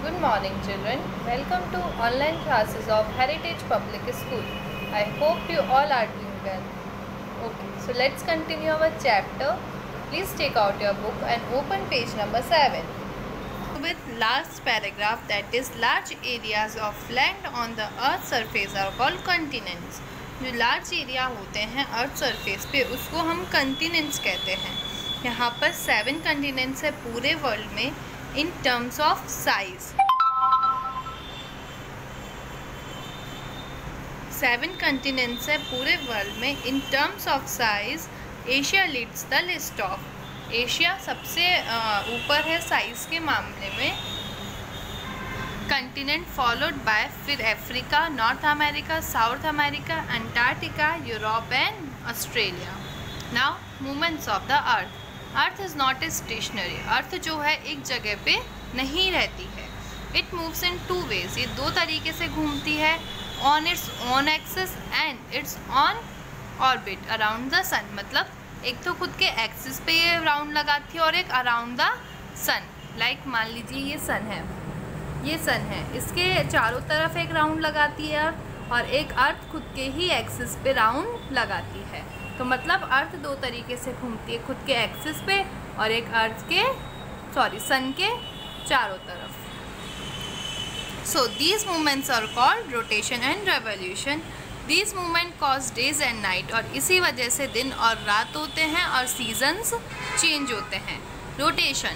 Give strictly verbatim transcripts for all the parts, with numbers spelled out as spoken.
Good morning, children. Welcome to online classes of Heritage Public School. I hope you all are doing well. Okay, so let's continue our chapter. Please take out your book and open page number seven. With last paragraph, that is, large areas of land on the earth surface are called continents. जो large area होते हैं earth surface पे उसको हम continents कहते हैं. यहाँ पर seven continents है पूरे वर्ल्ड में in terms of size. Seven continents है पूरे वर्ल्ड में in terms of size. Asia leads the list of. Asia सबसे ऊपर है साइज के मामले में. कंटिनेंट फॉलोड बाय फिर Africa, north America, south America, Antarctica, Europe and Australia. Now movements of the earth. Earth is not a stationary. Earth जो है एक जगह पे नहीं रहती है. It moves in two ways. ये दो तरीके से घूमती है. On its on axis and its on orbit around the sun. मतलब एक तो खुद के एक्सिस पे ये राउंड लगाती है और एक अराउंड द सन. लाइक मान लीजिए ये सन है, ये सन है, इसके चारों तरफ एक राउंड लगाती है और एक अर्थ खुद के ही एक्सिस पे राउंड लगाती है. तो मतलब अर्थ दो तरीके से घूमती है, खुद के एक्सिस पे और एक अर्थ के सॉरी सन के चारों तरफ. So these movements are called rotation and revolution. These movement cause days and night. और इसी वजह से दिन और रात होते हैं और सीजन्स चेंज होते हैं. Rotation.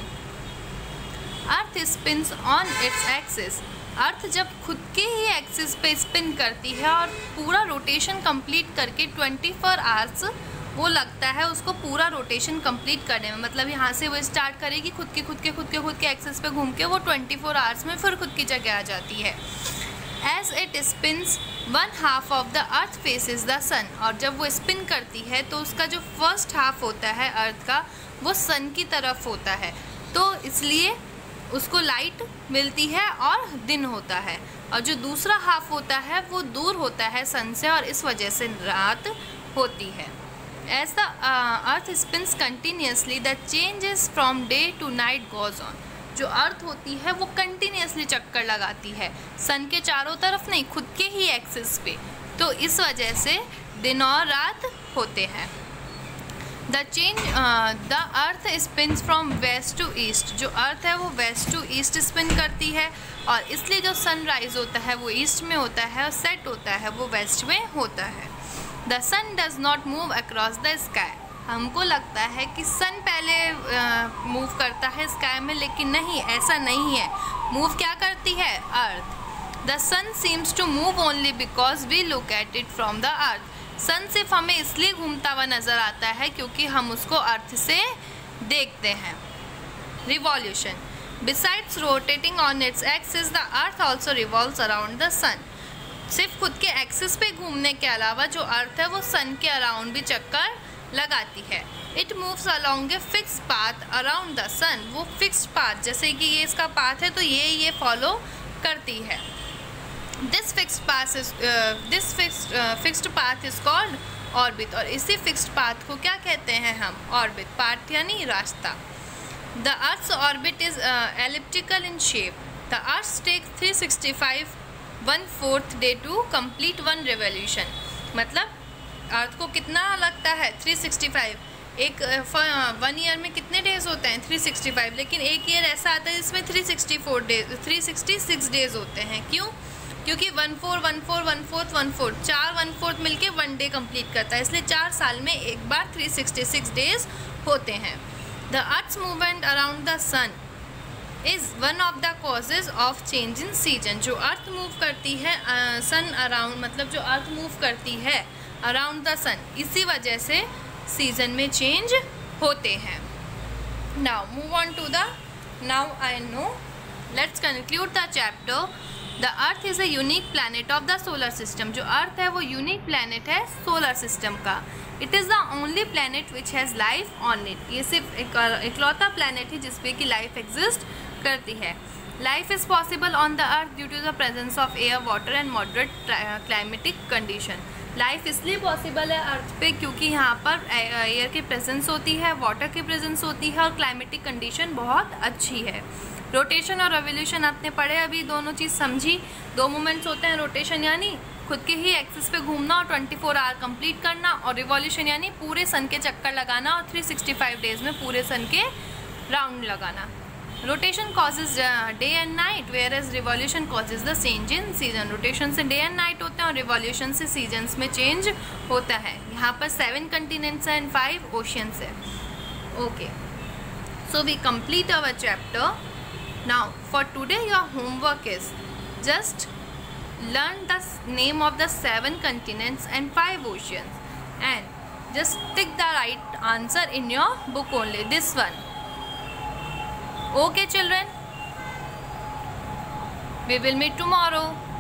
Earth spins on its axis. Earth जब खुद के ही एक्सिस पे स्पिन करती है और पूरा रोटेशन कंप्लीट करके ट्वेंटी फोर आवर्स वो लगता है उसको पूरा रोटेशन कंप्लीट करने में. मतलब यहाँ से वो स्टार्ट करेगी खुद के खुद के खुद के खुद के एक्सिस पे घूम के वो ट्वेंटी फोर आवर्स में फिर खुद की जगह आ जाती है. As it spins, one half of the earth faces the sun. और जब वो स्पिन करती है तो उसका जो फर्स्ट हाफ होता है अर्थ का वो सन की तरफ होता है. तो इसलिए उसको लाइट मिलती है और दिन होता है. और जो दूसरा हाफ होता है वो दूर होता है सन से और इस वजह से रात होती है. As the uh, earth spins continuously, the changes from day to night goes on. जो अर्थ होती है वो कंटिन्यूसली चक्कर लगाती है सन के चारों तरफ नहीं, खुद के ही एक्सिस पे. तो इस वजह से दिन और रात होते हैं. The change the earth spins from west to east. जो अर्थ है वो वेस्ट टू ईस्ट स्पिन करती है और इसलिए जो सनराइज होता है वो ईस्ट में होता है और सेट होता है वो वेस्ट में होता है. The sun does not move across the sky. हमको लगता है कि सन पहले मूव uh, करता है स्काई में, लेकिन नहीं, ऐसा नहीं है. मूव क्या करती है? Earth. The sun seems to move only because we look at it from the earth. Sun सिर्फ हमें इसलिए घूमता हुआ नज़र आता है क्योंकि हम उसको अर्थ से देखते हैं. Revolution. Besides rotating on its axis the earth also revolves around the sun. सिर्फ खुद के एक्सिस पे घूमने के अलावा जो अर्थ है वो सन के अराउंड भी चक्कर लगाती है. It moves along a fix path around the sun. वो फिक्स्ड पाथ, जैसे कि ये इसका पाथ है तो ये ये फॉलो करती है. This fixed path is this fixed fixed path is called orbit. और इसी फिक्स्ड पाथ को क्या कहते हैं हम? ऑर्बिट. पाथ यानी रास्ता. The earth's orbit is elliptical in shape. The earth's take three sixty five one fourth day to complete one revolution. मतलब अर्थ को कितना लगता है? Three sixty five. एक वन ईयर में कितने डेज होते हैं? Three sixty five. लेकिन एक ईयर ऐसा आता है जिसमें three sixty four days three sixty six days होते हैं. क्यों? क्योंकि one four one four one fourth one fourth चार वन फोर्थ मिलके वन डे कंप्लीट करता है, इसलिए चार साल में एक बार थ्री सिक्सटी सिक्स डेज होते हैं. The earth's movement around the sun is one of the causes of change in season. जो अर्थ मूव करती है सन uh, अराउंड, मतलब जो अर्थ मूव करती है अराउंड द सन, इसी वजह से सीजन में चेंज होते हैं. Now move on to the now I know let's conclude the chapter. The earth is a unique planet of the solar system. जो अर्थ है वो यूनिक प्लैनेट है सोलर सिस्टम का. It is the only planet which has life on it. ये सिर्फ एक इकलौता planet है जिसपे कि लाइफ एग्जिस्ट करती है. Life is possible on the earth due to the presence of air, water and moderate climatic condition. Life इसलिए पॉसिबल है अर्थ पे क्योंकि यहाँ पर एयर की प्रेजेंस होती है, वाटर की प्रेजेंस होती है और क्लाइमेटिक कंडीशन बहुत अच्छी है। रोटेशन और रेवोल्यूशन आपने पढ़े अभी, दोनों चीज़ समझी। दो मूवमेंट्स होते हैं, रोटेशन यानी खुद के ही एक्सिस पे घूमना और ट्वेंटी फोर आवर कंप्लीट करना, और रिवॉल्यूशन यानी पूरे सन के चक्कर लगाना और थ्री सिक्सटी फाइव डेज में पूरे सन के राउंड लगाना। Rotation causes day and night whereas revolution causes the change in season. Rotation से डे एंड नाइट होते हैं और रिवॉल्यूशन से सीजन्स में चेंज होता है। यहाँ पर seven continents and five oceans है। Okay, so we complete our chapter. Now for today your homework is just learn the name of the seven continents and five oceans and just tick the right answer in your book only, this one. Okay children, we will meet tomorrow.